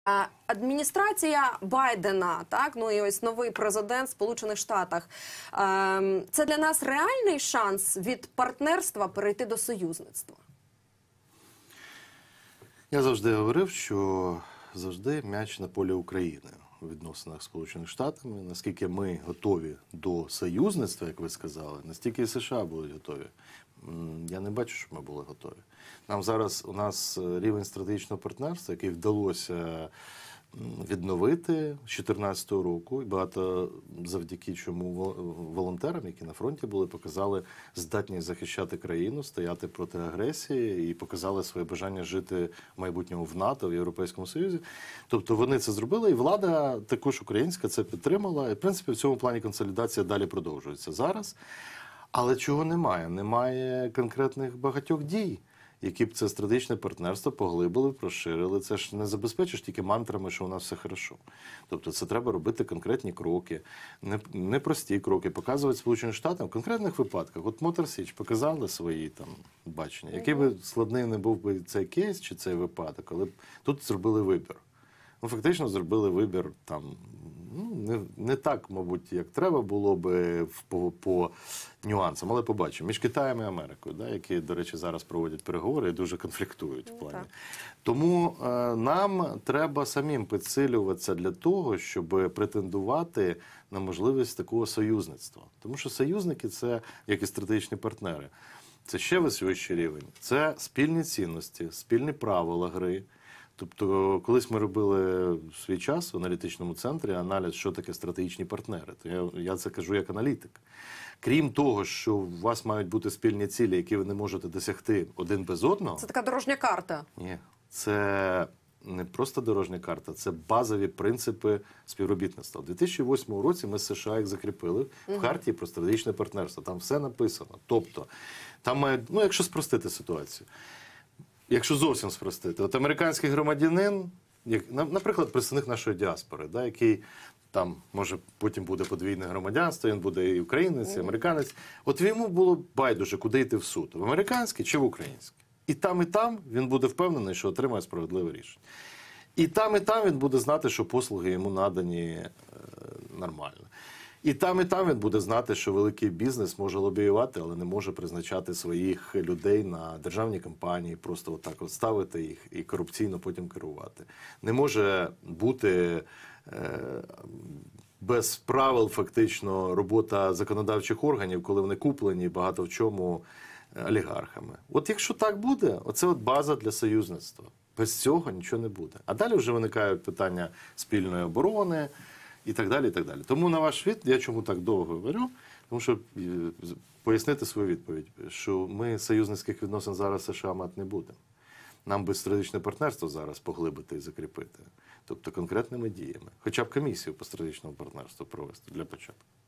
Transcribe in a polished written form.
Адміністрація Байдена, так, ну і ось новий президент в Сполучених Штатах. Це для нас реальний шанс від партнерства перейти до союзництва? Я завжди говорив, що завжди м'яч на полі України у відносинах з Сполученими Штатами. Наскільки ми готові до союзництва, як ви сказали, настільки і США будуть готові. Я не бачу, що ми були готові. Нам зараз, у нас рівень стратегічного партнерства, який вдалося відновити з 2014 року, і багато завдяки чому волонтерам, які на фронті були, показали здатність захищати країну, стояти проти агресії і показали своє бажання жити в майбутньому в НАТО, в Європейському Союзі. Тобто вони це зробили, і влада також українська це підтримала. І, в принципі, в цьому плані консолідація далі продовжується зараз. Але чого немає? Немає конкретних багатьох дій, які б це стратегічне партнерство поглибили, розширили. Це ж не забезпечиш тільки мантрами, що у нас все хорошо. Тобто це треба робити конкретні кроки, непрості кроки, показувати Сполученим Штатам в конкретних випадках. От Мотор Січ показали свої там бачення. Який би складний не був би цей кейс чи цей випадок, але тут зробили вибір. Ну, фактично зробили вибір там, не так, мабуть, як треба було би по нюансам, але побачимо. Між Китаєм і Америкою, да, які, до речі, зараз проводять переговори і дуже конфліктують в плані. Тому нам треба самим підсилюватися для того, щоб претендувати на можливість такого союзництва. Тому що союзники – це, як і стратегічні партнери, це ще вищий рівень. Це спільні цінності, спільні правила гри. Тобто, колись ми робили в свій час в аналітичному центрі аналіз, що таке стратегічні партнери. То я це кажу як аналітик. Крім того, що у вас мають бути спільні цілі, які ви не можете досягти один без одного. Це така дорожня карта. Ні, це не просто дорожня карта, це базові принципи співробітництва. У 2008 році ми з США їх закріпили в Хартії про стратегічне партнерство. Там все написано. Тобто, там мають, ну якщо спростити ситуацію, якщо зовсім спростити, от американський громадянин, наприклад, представник нашої діаспори, да, який там, може, потім буде подвійне громадянство, він буде і українець, і американець. От йому було байдуже, куди йти в суд, в американський чи в український. І там він буде впевнений, що отримає справедливе рішення. І там він буде знати, що послуги йому надані нормально. І там він буде знати, що великий бізнес може лобіювати, але не може призначати своїх людей на державні компанії, просто отак от ставити їх і корупційно потім керувати. Не може бути без правил фактично робота законодавчих органів, коли вони куплені багато в чому олігархами. От якщо так буде, оце от база для союзництва. Без цього нічого не буде. А далі вже виникають питання спільної оборони, і так далі, і так далі. Тому на ваш відповідь, я чому так довго говорю, тому що пояснити свою відповідь, що ми союзницьких відносин зараз з США мати не будемо. Нам би стратегічне партнерство зараз поглибити і закріпити. Тобто конкретними діями. Хоча б комісію по стратегічному партнерству провести для початку.